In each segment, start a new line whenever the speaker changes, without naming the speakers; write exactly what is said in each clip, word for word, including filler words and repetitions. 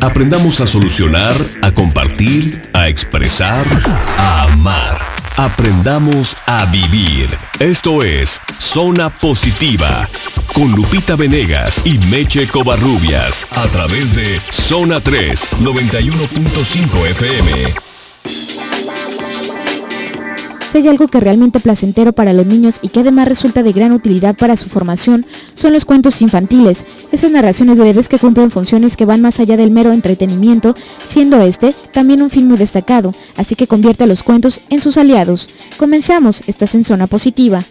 Aprendamos a solucionar, a compartir, a expresar, a amar. Aprendamos a vivir. Esto es Zona Positiva, con Lupita Venegas y Meche Covarrubias, a través de Zona tres, noventa y uno punto cinco F M.
Si hay algo que realmente placentero para los niños y que además resulta de gran utilidad para su formación, son los cuentos infantiles, esas narraciones breves que cumplen funciones que van más allá del mero entretenimiento, siendo este también un fin muy destacado, así que convierte a los cuentos en sus aliados. Comenzamos, estás en Zona Positiva.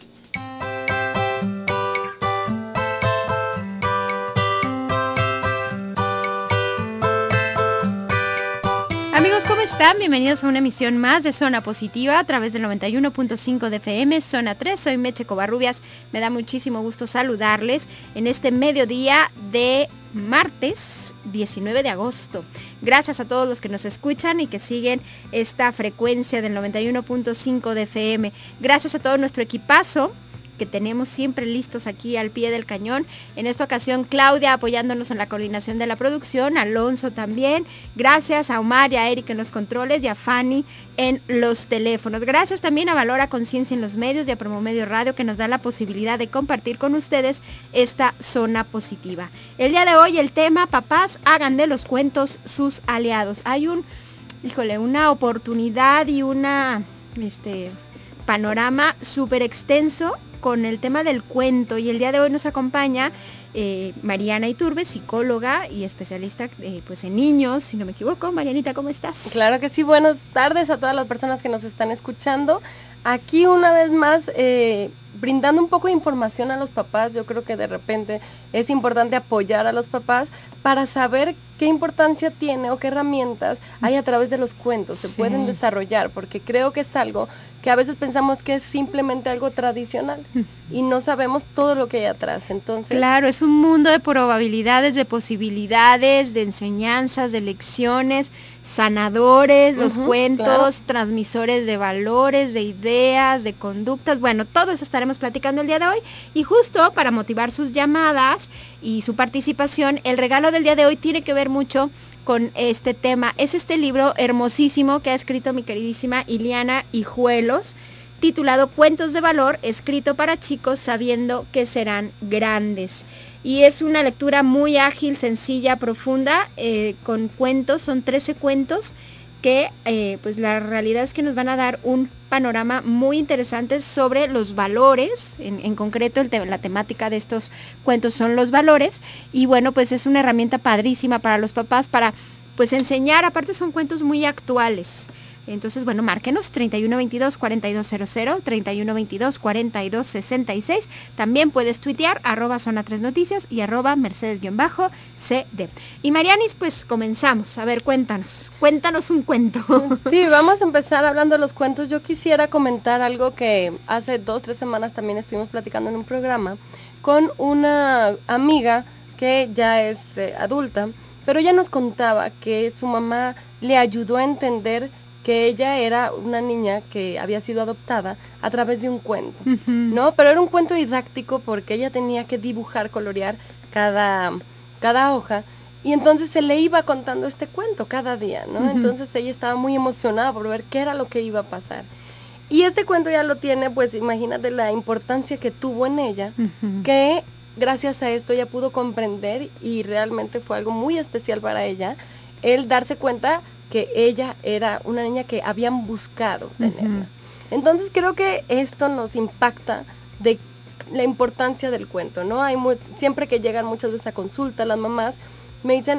Bienvenidos a una emisión más de Zona Positiva a través del noventa y uno punto cinco de F M, Zona tres. Soy Meche Covarrubias. Me da muchísimo gusto saludarles en este mediodía de martes diecinueve de agosto. Gracias a todos los que nos escuchan y que siguen esta frecuencia del noventa y uno punto cinco de F M. Gracias a todo nuestro equipazo que tenemos siempre listos aquí al pie del cañón. En esta ocasión Claudia apoyándonos en la coordinación de la producción, Alonso también, gracias a Omar y a Eric en los controles y a Fanny en los teléfonos. Gracias también a Valora Conciencia en los medios y a Promomedio Radio, que nos da la posibilidad de compartir con ustedes esta Zona Positiva. El día de hoy el tema: papás, hagan de los cuentos sus aliados. Hay un, híjole, una oportunidad y una, este, panorama súper extenso con el tema del cuento, y el día de hoy nos acompaña eh, Mariana Iturbe, psicóloga y especialista eh, pues en niños, si no me equivoco. Marianita, ¿cómo estás?
Claro que sí, buenas tardes a todas las personas que nos están escuchando. Aquí una vez más, eh, brindando un poco de información a los papás. Yo creo que de repente es importante apoyar a los papás para saber qué importancia tiene o qué herramientas hay a través de los cuentos, se sí. pueden desarrollar, porque creo que es algo que a veces pensamos que es simplemente algo tradicional y no sabemos todo lo que hay atrás. Entonces,
claro, es un mundo de probabilidades, de posibilidades, de enseñanzas, de lecciones, sanadores, los uh-huh, cuentos, claro. transmisores de valores, de ideas, de conductas. Bueno, todo eso estaremos platicando el día de hoy, y justo para motivar sus llamadas y su participación, el regalo del día de hoy tiene que ver mucho con este tema. Es este libro hermosísimo que ha escrito mi queridísima Iliana Hijuelos, titulado Cuentos de Valor, escrito para chicos sabiendo que serán grandes. Y es una lectura muy ágil, sencilla, profunda, eh, con cuentos, son trece cuentos que eh, pues la realidad es que nos van a dar un panorama muy interesante sobre los valores. En, en concreto el te- la temática de estos cuentos son los valores, y bueno, pues es una herramienta padrísima para los papás para pues enseñar. Aparte son cuentos muy actuales. Entonces, bueno, márquenos treinta y uno veintidós cuarenta y dos cero cero, treinta y uno veintidós cuarenta y dos sesenta y seis. También puedes tuitear arroba zona tres noticias y arroba mercedes-cd. Y Marianis, pues comenzamos. A ver, cuéntanos, cuéntanos un cuento.
Sí, vamos a empezar hablando de los cuentos. Yo quisiera comentar algo que hace dos, tres semanas también estuvimos platicando en un programa con una amiga que ya es eh, adulta, pero ella nos contaba que su mamá le ayudó a entender que ella era una niña que había sido adoptada a través de un cuento, uh-huh. ¿no? Pero era un cuento didáctico porque ella tenía que dibujar, colorear cada, cada hoja, y entonces se le iba contando este cuento cada día, ¿no? Uh-huh. Entonces ella estaba muy emocionada por ver qué era lo que iba a pasar. Y este cuento ya lo tiene, pues imagínate la importancia que tuvo en ella, uh-huh. que gracias a esto ella pudo comprender, y realmente fue algo muy especial para ella, el darse cuenta que ella era una niña que habían buscado tenerla. Uh-huh. Entonces creo que esto nos impacta de la importancia del cuento, ¿no? Hay muy, siempre que llegan muchas veces a consulta, las mamás me dicen,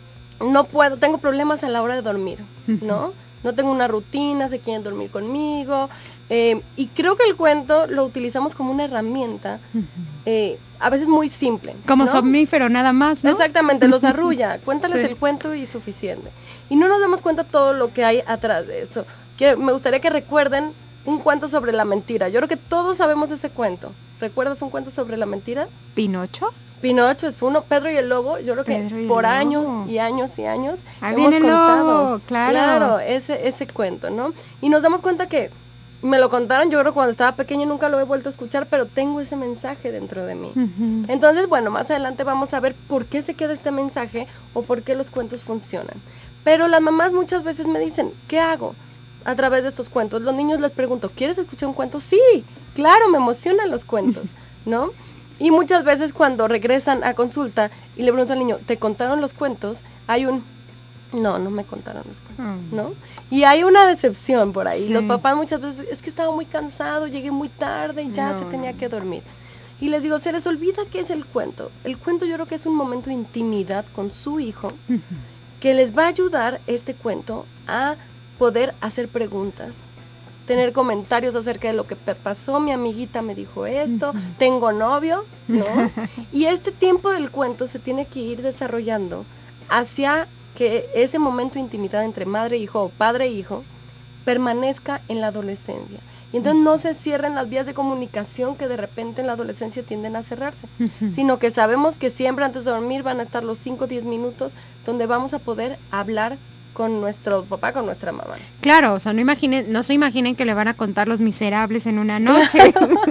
no puedo, tengo problemas a la hora de dormir, uh-huh. ¿no? No tengo una rutina, se quieren dormir conmigo, eh, y creo que el cuento lo utilizamos como una herramienta, uh-huh. eh, a veces muy simple.
Como
¿no?
somnífero nada más, ¿no?
Exactamente, los arrulla, cuéntales sí. el cuento y suficiente. Y no nos damos cuenta todo lo que hay atrás de esto. Que me gustaría que recuerden un cuento sobre la mentira. Yo creo que todos sabemos ese cuento. ¿Recuerdas un cuento sobre la mentira?
¿Pinocho?
Pinocho es uno, Pedro y el Lobo. Yo creo
Pedro
que por
lobo.
años y años y años
ah,
hemos
viene el
contado.
lobo, claro.
Claro, ese, ese cuento, ¿no? Y nos damos cuenta que me lo contaron, yo creo cuando estaba pequeña, nunca lo he vuelto a escuchar, pero tengo ese mensaje dentro de mí. Uh-huh. Entonces, bueno, más adelante vamos a ver por qué se queda este mensaje o por qué los cuentos funcionan. Pero las mamás muchas veces me dicen, ¿qué hago a través de estos cuentos? Los niños les pregunto, ¿quieres escuchar un cuento? Sí, claro, me emocionan los cuentos, ¿no? Y muchas veces cuando regresan a consulta y le pregunto al niño, ¿te contaron los cuentos? Hay un, no, no me contaron los cuentos, uh-huh. ¿no? Y hay una decepción por ahí. Sí. Los papás muchas veces, es que estaba muy cansado, llegué muy tarde y ya no, se tenía que dormir. Y les digo, se les olvida qué es el cuento. El cuento yo creo que es un momento de intimidad con su hijo, uh-huh. que les va a ayudar este cuento a poder hacer preguntas, tener comentarios acerca de lo que pasó, mi amiguita me dijo esto, uh-huh. tengo novio, ¿no? Y este tiempo del cuento se tiene que ir desarrollando hacia que ese momento de intimidad entre madre e hijo o padre e hijo permanezca en la adolescencia. Y entonces no se cierren las vías de comunicación que de repente en la adolescencia tienden a cerrarse, uh-huh. sino que sabemos que siempre antes de dormir van a estar los cinco o diez minutos donde vamos a poder hablar con nuestro papá, con nuestra mamá.
Claro, o sea, no imaginen, no se imaginen que le van a contar Los Miserables en una noche.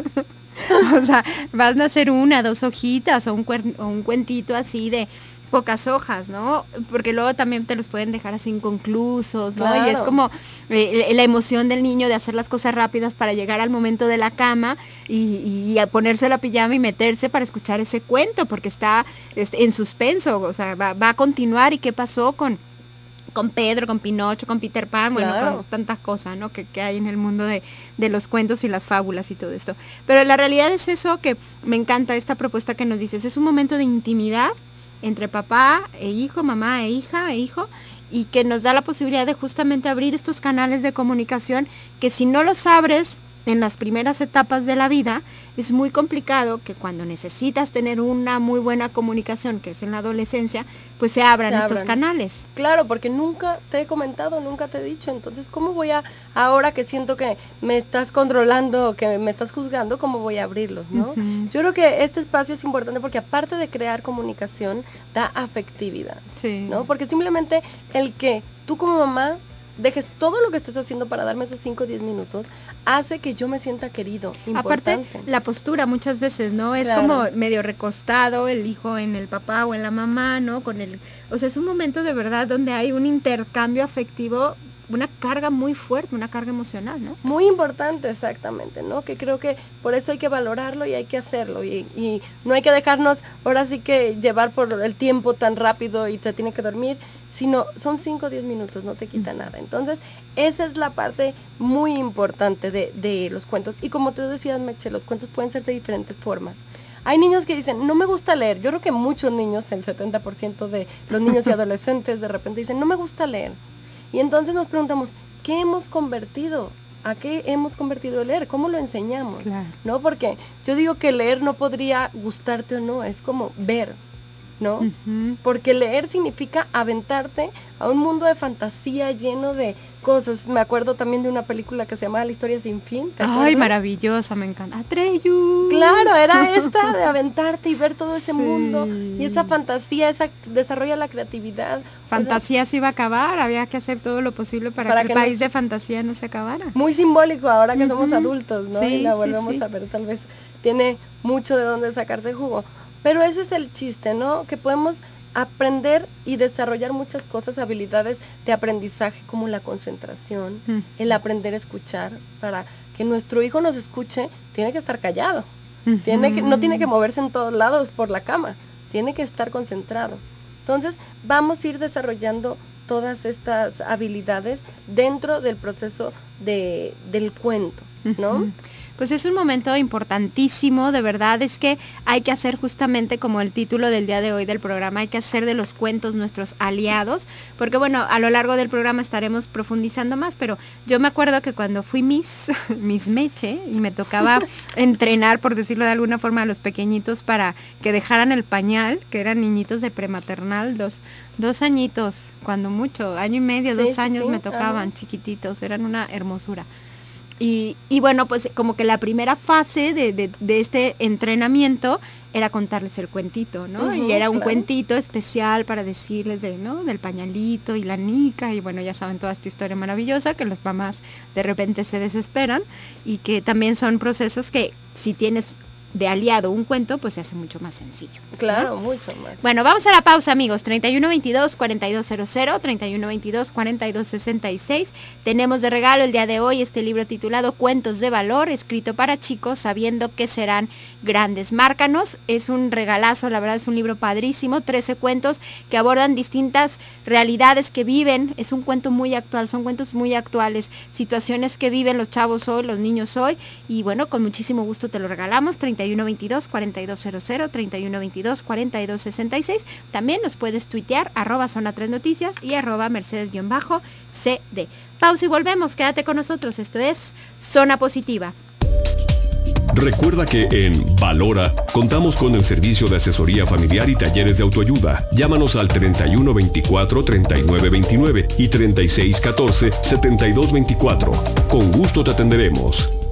O sea, van a hacer una, dos hojitas o un, cuer- o un cuentito así de pocas hojas, ¿no? Porque luego también te los pueden dejar así inconclusos, ¿no? Claro. Y es como eh, la emoción del niño de hacer las cosas rápidas para llegar al momento de la cama y, y a ponerse la pijama y meterse para escuchar ese cuento, porque está este, en suspenso, o sea, va, va a continuar. ¿Y qué pasó con con Pedro, con Pinocho, con Peter Pan, claro. bueno, con tantas cosas, ¿no? Que, que hay en el mundo de, de los cuentos y las fábulas y todo esto. Pero la realidad es eso, que me encanta esta propuesta que nos dices, es un momento de intimidad entre papá e hijo, mamá e hija e hijo, y que nos da la posibilidad de justamente abrir estos canales de comunicación que si no los abres en las primeras etapas de la vida, es muy complicado que cuando necesitas tener una muy buena comunicación, que es en la adolescencia, pues se abran se estos abran. canales.
Claro, porque nunca te he comentado, nunca te he dicho, entonces, ¿cómo voy a, ahora que siento que me estás controlando, que me estás juzgando, cómo voy a abrirlos, ¿no? Uh-huh. Yo creo que este espacio es importante porque aparte de crear comunicación, da afectividad, sí. ¿no? Porque simplemente el que tú como mamá dejes todo lo que estés haciendo para darme esos cinco o diez minutos, hace que yo me sienta querido, importante.
Aparte, la postura muchas veces, ¿no? Es claro. como medio recostado, el hijo en el papá o en la mamá, ¿no? Con el, o sea, es un momento de verdad donde hay un intercambio afectivo, una carga muy fuerte, una carga emocional, ¿no?
Muy importante, exactamente, ¿no? Que creo que por eso hay que valorarlo y hay que hacerlo, y, y no hay que dejarnos ahora sí que llevar por el tiempo tan rápido y te tiene que dormir, sino son cinco o diez minutos, no te quita mm. nada. Entonces, esa es la parte muy importante de, de los cuentos. Y como te decías, Meche, los cuentos pueden ser de diferentes formas. Hay niños que dicen, no me gusta leer. Yo creo que muchos niños, el setenta por ciento de los niños y adolescentes, de repente dicen, no me gusta leer. Y entonces nos preguntamos, ¿qué hemos convertido? ¿A qué hemos convertido el leer? ¿Cómo lo enseñamos? Claro. ¿No? Porque yo digo que leer no podría gustarte o no, es como ver, ¿no? Uh-huh. Porque leer significa aventarte a un mundo de fantasía lleno de cosas. Me acuerdo también de una película que se llamaba La historia sin fin.
¿Te acuerdas? Ay, maravillosa, me encanta. Atreyu.
Claro, era esta de aventarte y ver todo ese sí. mundo y esa fantasía, esa desarrolla la creatividad.
Fantasía o sea, se iba a acabar, había que hacer todo lo posible para, para que, que el país no, de fantasía no se acabara.
Muy simbólico ahora que uh-huh. somos adultos, ¿no? Sí, y la volvemos sí, sí. a ver, tal vez tiene mucho de dónde sacarse jugo. Pero ese es el chiste, ¿no? Que podemos aprender y desarrollar muchas cosas, habilidades de aprendizaje como la concentración, mm. el aprender a escuchar. Para que nuestro hijo nos escuche, tiene que estar callado, mm-hmm. tiene que, no tiene que moverse en todos lados por la cama, tiene que estar concentrado. Entonces vamos a ir desarrollando todas estas habilidades dentro del proceso de, del cuento, ¿no? Mm-hmm.
Pues es un momento importantísimo, de verdad, es que hay que hacer justamente como el título del día de hoy del programa, hay que hacer de los cuentos nuestros aliados, porque bueno, a lo largo del programa estaremos profundizando más, pero yo me acuerdo que cuando fui Miss, Miss Meche, y me tocaba entrenar, por decirlo de alguna forma, a los pequeñitos para que dejaran el pañal, que eran niñitos de prematernal, dos, dos añitos, cuando mucho, año y medio, sí, dos años sí, me tocaban, ajá. chiquititos, eran una hermosura. Y, y bueno, pues como que la primera fase de, de, de este entrenamiento era contarles el cuentito, ¿no? Uh-huh, y era un claro. cuentito especial para decirles de, ¿no? del pañalito y la nica, y bueno, ya saben toda esta historia maravillosa que las mamás de repente se desesperan, y que también son procesos que si tienes de aliado un cuento, pues se hace mucho más sencillo.
Claro,
¿no?
mucho más.
Bueno, vamos a la pausa, amigos. treinta y uno veintidós, cuarenta y dos cero cero, treinta y uno veintidós, cuarenta y dos sesenta y seis. Tenemos de regalo el día de hoy este libro titulado Cuentos de Valor, escrito para chicos, sabiendo que serán grandes. Márcanos, es un regalazo, la verdad es un libro padrísimo, trece cuentos que abordan distintas realidades que viven. Es un cuento muy actual, son cuentos muy actuales, situaciones que viven los chavos hoy, los niños hoy, y bueno, con muchísimo gusto te lo regalamos. treinta y uno veintidós, cuarenta y dos cero cero, treinta y uno veintidós, cuarenta y dos sesenta y seis. También nos puedes tuitear, arroba zona tres noticias y arroba mercedes-cd. Pausa y volvemos, quédate con nosotros, esto es Zona Positiva.
Recuerda que en Valora contamos con el servicio de asesoría familiar y talleres de autoayuda. Llámanos al treinta y uno veinticuatro, treinta y nueve veintinueve y treinta y seis catorce, setenta y dos veinticuatro. Con gusto te atenderemos.